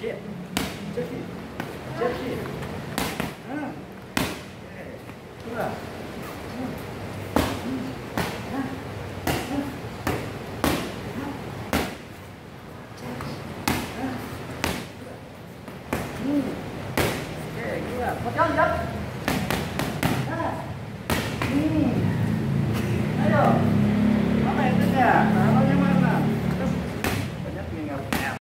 接，接屁，接屁，嗯，哎，是吧？Oke, gila. Mau jalan, jalan.